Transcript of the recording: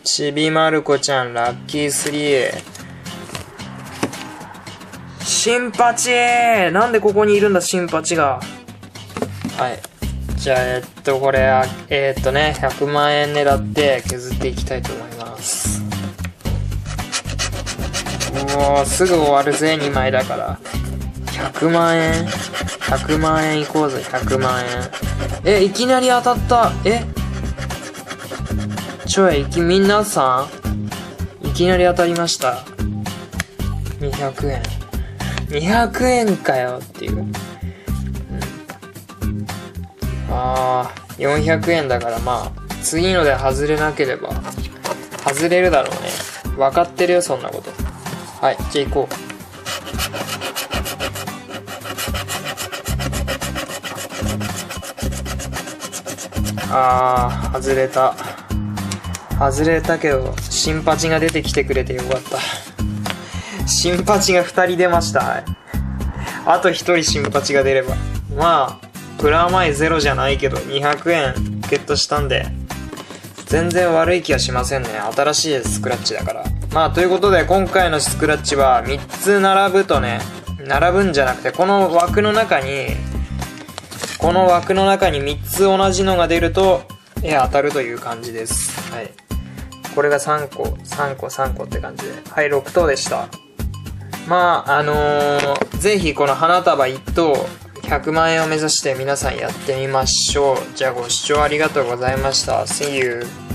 ちびまる子ちゃん、ラッキー3。新パチなんでここにいるんだ、新パチが。はい。じゃあ、これ、100万円狙って削っていきたいと思います。もう、すぐ終わるぜ、2枚だから。100万円 ?100 万円いこうぜ、100万円。いきなり当たった。皆さんいきなり当たりました。200円。200円かよっていう。400円だからまあ、次ので外れなければ、外れるだろうね。分かってるよ、そんなこと。はい、じゃあ行こう。外れた。外れたけど、新パチが出てきてくれてよかった。新パチが2人出ました。はい。あと1人新パチが出れば。まあ、プラマイゼロじゃないけど、200円ゲットしたんで、全然悪い気はしませんね。新しいスクラッチだから。まあ、ということで、今回のスクラッチは、3つ並ぶとね、並ぶんじゃなくて、この枠の中に3つ同じのが出ると、当たるという感じです。はい。これが3個って感じで。はい、6等でした。まあ、ぜひこの花束1等、100万円を目指して皆さんやってみましょう。じゃあご視聴ありがとうございました。See you!